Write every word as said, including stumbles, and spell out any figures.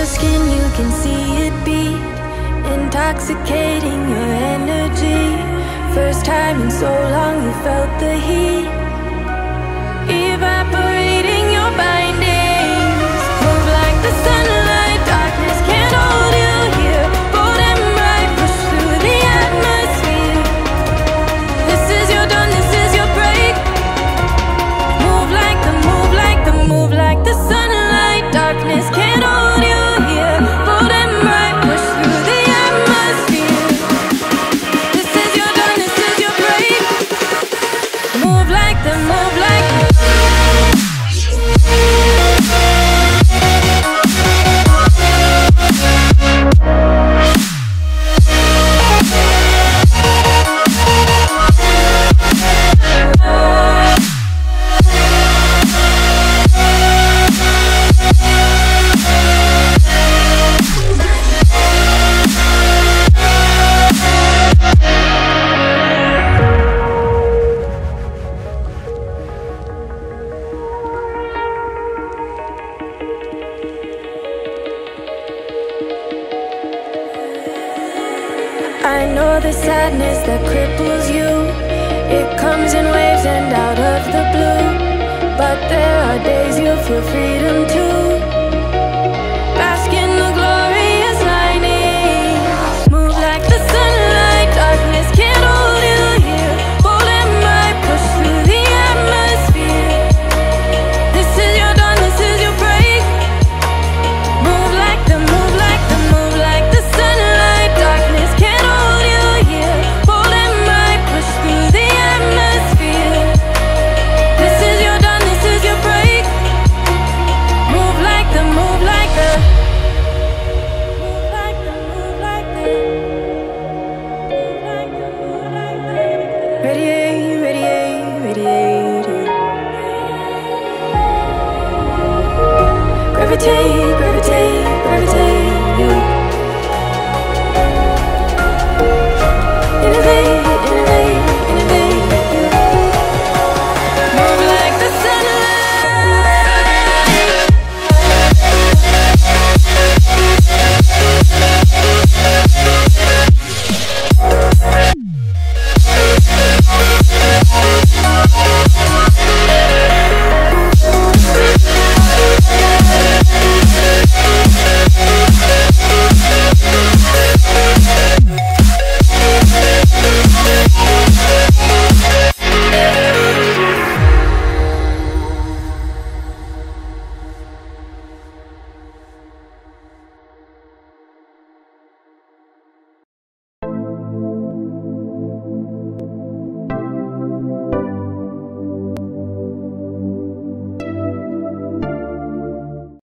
your skin, you can see it beat, intoxicating your energy. First time in so long you felt the heat, evaporating your bindings. Move like the sunlight, darkness can't hold you here. Bold and bright, push through the atmosphere. This is your dawn, this is your break. Move like the, move like the, move like the sunlight, darkness can't hold you here. Bold and bright, push through the atmosphere. This is your dawn, this is your break. Move like the, move like the. I know the sadness that cripples you, it comes in waves and out of the blue. But there are days you feel freedom too. Bask in the glorious lightning. Move like the sunlight, darkness can't hold you here. Bold and bright, push through the atmosphere. This is your dawn, this is your break. Move like the, move like the, move like the sunlight, darkness can't hold you here. Bold and bright, push through the atmosphere. This is your dawn, this is your break. Move like the, move like the, move like the, move like the, move like the, move like the. Radiate, radiate, radiate. Gravitate, gravitate.